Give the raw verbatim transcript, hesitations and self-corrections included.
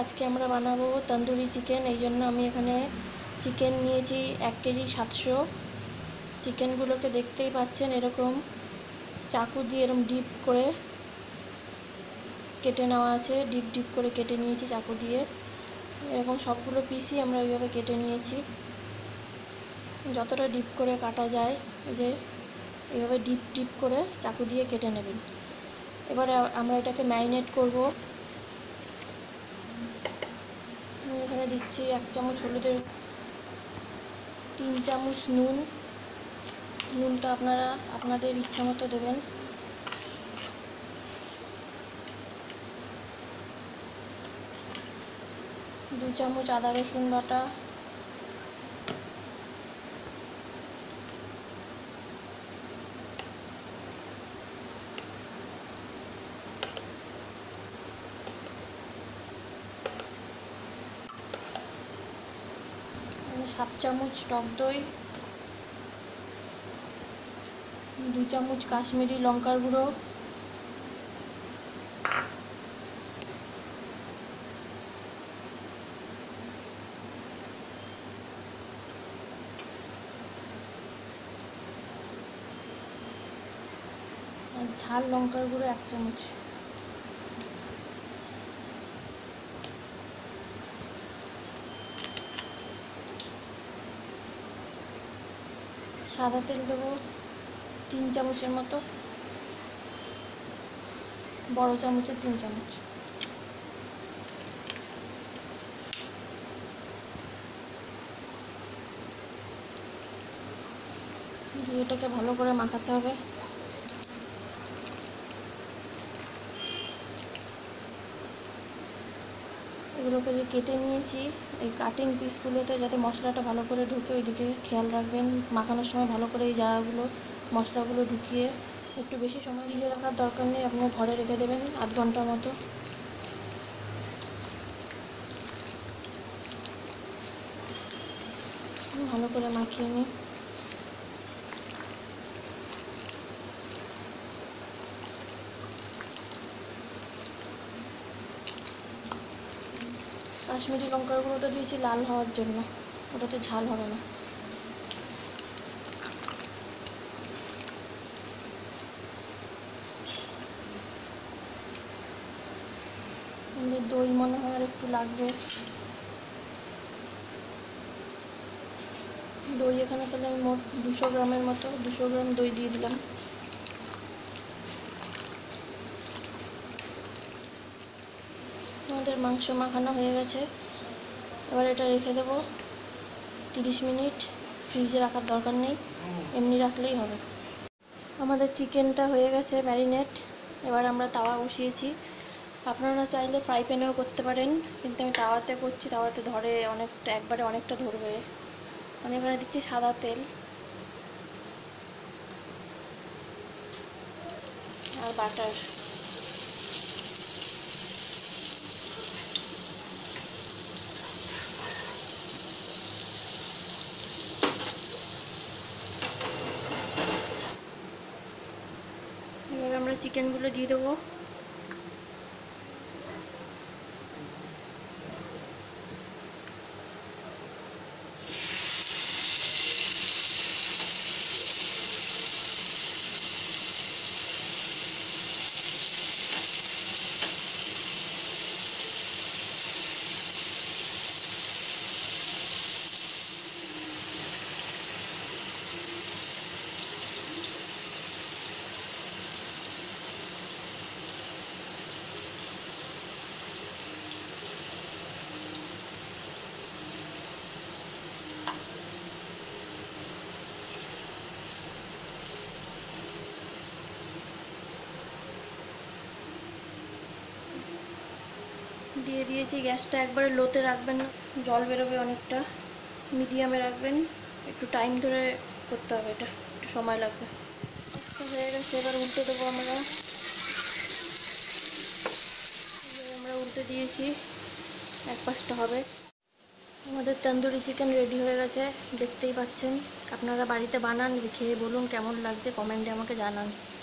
আজকে আমরা বানাবো তন্দুরি চিকেন। এই জন্য আমি এখানে চিকেন নিয়েছি এক কেজি সাতশো। চিকেনগুলোকে দেখতেই পাচ্ছেন এরকম চাকু দিয়ে এরকম ডিপ করে কেটে নেওয়া আছে, ডিপ ডিপ করে কেটে নিয়েছি চাকু দিয়ে। এরকম সবগুলো পিসই আমরা ওইভাবে কেটে নিয়েছি, যতটা ডিপ করে কাটা যায়। এই যে এইভাবে ডিপ ডিপ করে চাকু দিয়ে কেটে নেবেন। এবারে আমরা এটাকে ম্যারিনেট করব। আমি এখানে দিচ্ছি এক চামচ হলুদের, তিন চামচ নুন। নুনটা আপনারা আপনাদের ইচ্ছা মতো দেবেন। দু চামচ আদা রসুন বাটা, সাত চামচ টক দই, দু চামচ কাশ্মীরি লঙ্কার গুঁড়ো, আর ঝাল লঙ্কার গুঁড়ো এক চামচ। সাদা তেল দেবো তিন চামচের মতো, বড় চামচের তিন চামচ। দিয়ে এটাকে ভালো করে মাখাতে হবে। এগুলোকে যে কেটে নিয়েছি, এই কাটিং পিসগুলোতে যাতে মশলাটা ভালো করে ঢুকে ওইদিকে খেয়াল রাখবেন। মাখানোর সময় ভালো করে এই জায়গাগুলো মশলাগুলো ঢুকিয়ে একটু বেশি সময় দিয়ে রাখার দরকার নেই, আপনার ঘরে রেখে দেবেন আধ ঘন্টার মতো। ভালো করে মাখিয়ে নিই। কাশ্মীরি লঙ্কার গুঁড়োটা দিয়েছি লাল হওয়ার জন্য, ওটাতে ঝাল হবে না। দই মনে হয় আর একটু লাগবে। দই এখানে তাহলে আমি মোট দুশো গ্রামের মতো দুশো গ্রাম দই দিয়ে দিলাম। আমাদের মাংস মাখানো হয়ে গেছে। এবার এটা রেখে দেবো তিরিশ মিনিট। ফ্রিজে রাখার দরকার নেই, এমনি রাখলেই হবে। আমাদের চিকেনটা হয়ে গেছে ম্যারিনেট। এবার আমরা তাওয়া বসিয়েছি। আপনারা চাইলে ফ্রাই প্যানেও করতে পারেন, কিন্তু আমি তাওয়াতে করছি, তাওয়াতে ধরে অনেকটা, একবারে অনেকটা ধরবে। আমি এখানে দিচ্ছি সাদা তেল আর বাটার। এবার আমরা চিকেনগুলো দিয়ে দেবো। দিয়ে দিয়েছি। গ্যাসটা একবারে লোতে রাখবেন না, জল বেরোবে অনেকটা। মিডিয়ামে রাখবেন, একটু টাইম ধরে করতে হবে, এটা একটু সময় লাগবে। হয়ে গেছে, এবার উল্টে দেবো আমরা। আমরা উল্টে দিয়েছি, এক পাশটা হবে। আমাদের তন্দুরি চিকেন রেডি হয়ে গেছে, দেখতেই পাচ্ছেন। আপনারা বাড়িতে বানান, খেয়ে বলুন কেমন লাগছে, কমেন্টে আমাকে জানান।